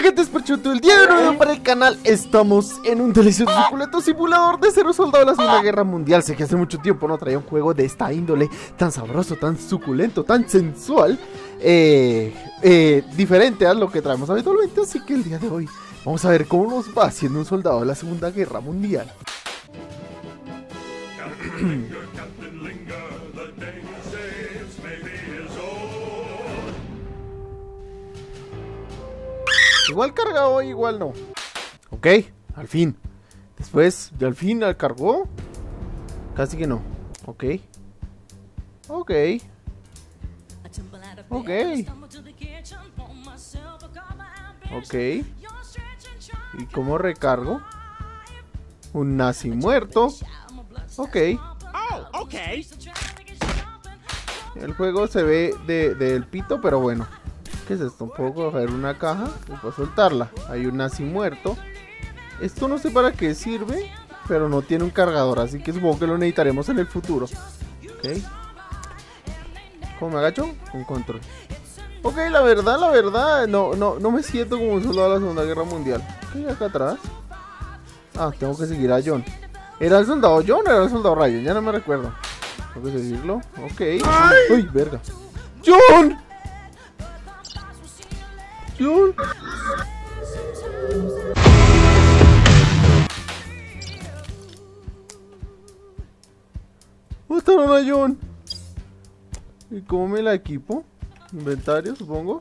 gente, es Parchuto. El día de hoy para el canal estamos en un delicioso suculento simulador de ser un soldado de la Segunda Guerra Mundial. Sé que hace mucho tiempo no traía un juego de esta índole, tan sabroso, tan suculento, tan sensual, diferente a lo que traemos habitualmente. Así que el día de hoy vamos a ver cómo nos va siendo un soldado de la Segunda Guerra Mundial. Igual carga hoy, igual no. Ok, al fin. Después, ya al fin cargó. Casi que no. Ok. Ok. Ok. Ok. ¿Y cómo recargo? Un nazi muerto. Ok. Ok. El juego se ve del pito, pero bueno. ¿Qué es esto? ¿Puedo coger una caja y puedo soltarla? Hay un nazi muerto. Esto no sé para qué sirve, pero no tiene un cargador, así que supongo que lo necesitaremos en el futuro. Ok. ¿Cómo me agacho? Con control. Ok, la verdad, no me siento como un soldado de la Segunda Guerra Mundial. Ok, acá atrás. Ah, tengo que seguir a John. ¿Era el soldado John o era el soldado Ryan? Ya no me recuerdo. Tengo que seguirlo. Ok. ¡Uy, verga! ¡John! John. Mataron a John. ¿Y cómo me la equipo? Inventario, supongo.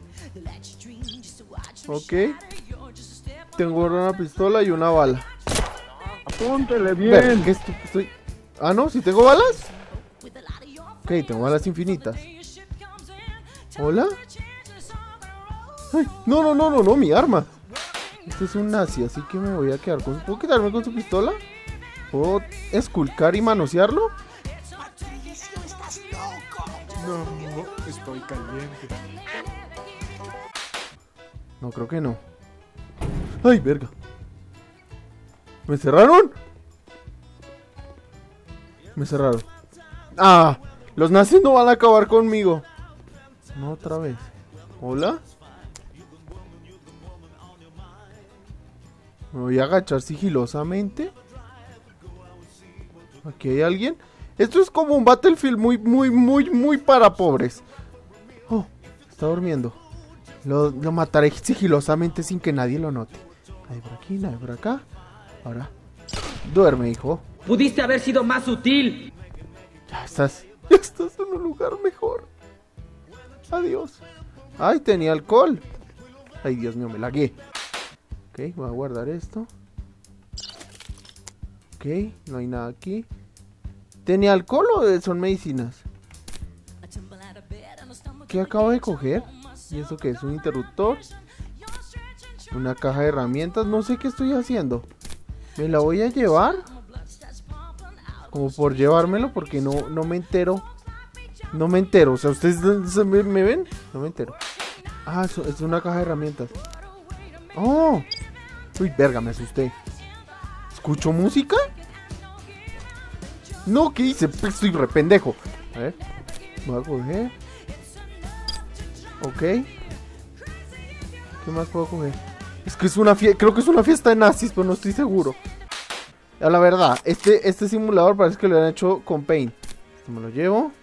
Ok. Tengo una pistola y una bala. Apúntele bien. Ver, ¿qué estoy? Ah, no, ¿sí tengo balas? Ok, tengo balas infinitas. ¿Hola? Ay, no, mi arma. Este es un nazi, así que me voy a quedar con... ¿Puedo quedarme con su pistola? ¿Puedo esculcar y manosearlo? No, estoy caliente. No, creo que no. ¡Ay, verga! ¿Me cerraron? Me cerraron. ¡Ah! Los nazis no van a acabar conmigo. No, otra vez. ¿Hola? Me voy a agachar sigilosamente. ¿Aquí hay alguien? Esto es como un Battlefield muy para pobres. Oh, está durmiendo. Lo mataré sigilosamente sin que nadie lo note. Nadie por aquí, nadie por acá. Ahora, duerme, hijo. Pudiste haber sido más sutil. Ya estás en un lugar mejor. Adiós. Ay, tenía alcohol. Ay, Dios mío, me lagué. Ok, voy a guardar esto. Ok, no hay nada aquí. ¿Tenía alcohol o son medicinas? ¿Qué acabo de coger? ¿Y eso qué es? ¿Un interruptor? ¿Una caja de herramientas? No sé qué estoy haciendo. ¿Me la voy a llevar? Como por llevármelo, porque no me entero. No me entero, o sea, ¿ustedes me ven? No me entero. Ah, es una caja de herramientas. ¡Oh! Uy, verga, me asusté. ¿Escucho música? No, ¿qué hice? Estoy re pendejo. A ver, voy a coger. Ok. ¿Qué más puedo coger? Es que es una fiesta, creo que es una fiesta de nazis, pero no estoy seguro. A la verdad, este simulador parece que lo han hecho con Paint. Esto me lo llevo.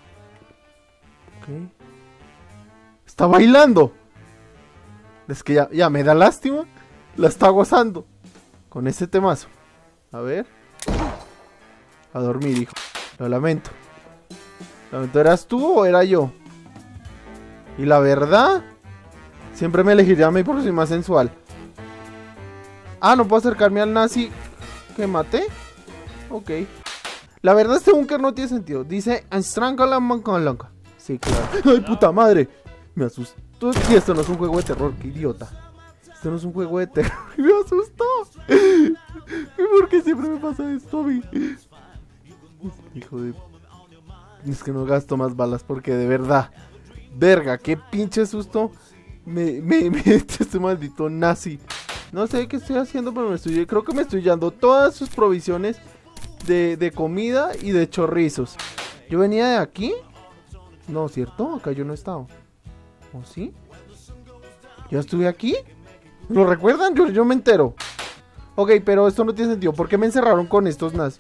Ok. Está bailando. Es que ya me da lástima. La está gozando con este temazo. A ver. A dormir, hijo. Lo lamento. ¿Eras tú o era yo? Y la verdad, siempre me elegiría a mí por ser más sensual. Ah, no puedo acercarme al nazi que maté. Ok. La verdad, este búnker no tiene sentido. Dice Strangalamangolanga. Sí, claro. ¡Ay, puta madre! Me asustó. Y esto no es un juego de terror, qué idiota. Esto no es un juego de terror. Me asustó. ¿Y por qué siempre me pasa esto a mí? Hijo de... Es que no gasto más balas porque de verdad. Verga, qué pinche susto. Me este maldito nazi. No sé qué estoy haciendo, pero creo que me estoy llevando todas sus provisiones de comida y de chorrizos. Yo venía de aquí. No, ¿cierto? Acá yo no he estado. ¿O sí? ¿Ya estuve aquí? ¿Lo recuerdan? Yo me entero. Ok, pero esto no tiene sentido. ¿Por qué me encerraron con estos NAS?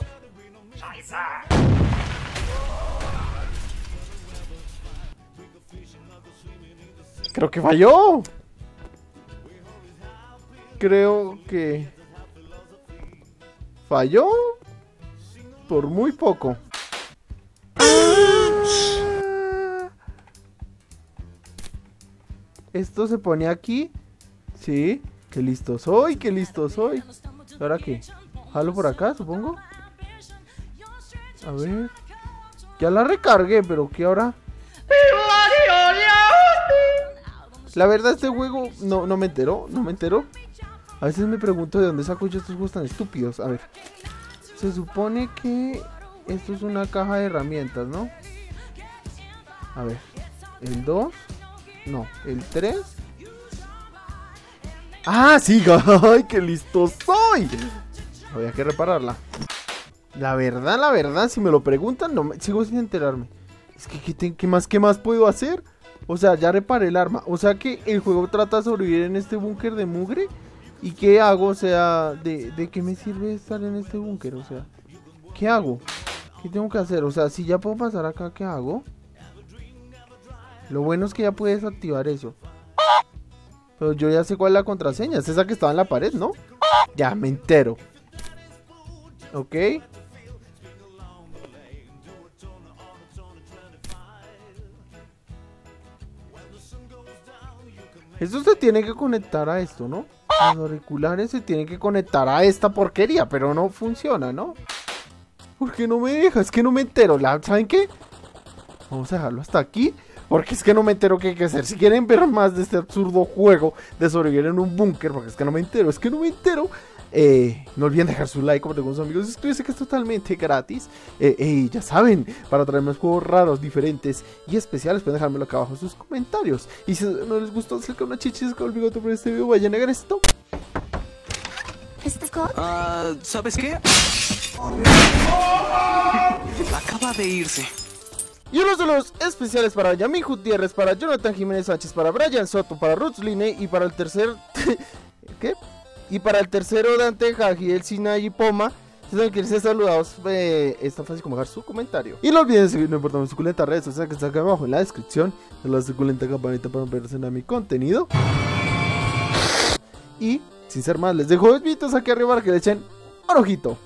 Creo que falló. Creo que falló por muy poco. Esto se pone aquí. Sí, qué listo soy, qué listo soy. ¿Ahora qué? Jalo por acá, supongo. A ver. Ya la recargué, pero ¿qué ahora? La verdad, este juego no me enteró, no me enteró. A veces me pregunto de dónde saco yo estos juegos tan estúpidos. A ver. Se supone que esto es una caja de herramientas, ¿no? A ver. El 2. No, el 3. ¡Ah, sí! ¡Ay, qué listo soy! Había que repararla. La verdad, si me lo preguntan, sigo sin enterarme. Es que, ¿qué más puedo hacer? O sea, ya reparé el arma. O sea que el juego trata de sobrevivir en este búnker de mugre. ¿Y qué hago? O sea, ¿de qué me sirve estar en este búnker? O sea, ¿qué hago? ¿Qué tengo que hacer? O sea, si ya puedo pasar acá, ¿qué hago? Lo bueno es que ya puedes activar eso. Pero yo ya sé cuál es la contraseña. Es esa que estaba en la pared, ¿no? Ya, me entero. Ok. Esto se tiene que conectar a esto, ¿no? Los auriculares se tienen que conectar a esta porquería, pero no funciona, ¿no? ¿Por qué no me deja? Es que no me entero. ¿Saben qué? Vamos a dejarlo hasta aquí. Porque es que no me entero qué hay que hacer. Si quieren ver más de este absurdo juego de sobrevivir en un búnker, porque es que no me entero, no olviden dejar su like, compartir con sus amigos, suscribirse, que es totalmente gratis. Y ya saben, para traer más juegos raros, diferentes y especiales, pueden dejármelo acá abajo en sus comentarios. Y si no les gustó, se le cae una chichis con el bigote por este video, vayan a negar esto. ¿Sabes qué? Acaba de irse. Y unos de los especiales para Yamil Gutiérrez, para Jonathan Jiménez Sánchez, para Brian Soto, para Ruth Line y para el tercer... ¿Qué? Y para el tercero Dante Jagiel Sinay y Poma. Si no quieren ser saludados, es tan fácil como dejar su comentario. Y no olviden seguirme por todas mis suculentas redes sociales que están acá abajo en la descripción. De la suculenta campanita para no perderse nada de mi contenido. Y sin ser más, les dejo 2 videitos aquí arriba para que le echen un ojito.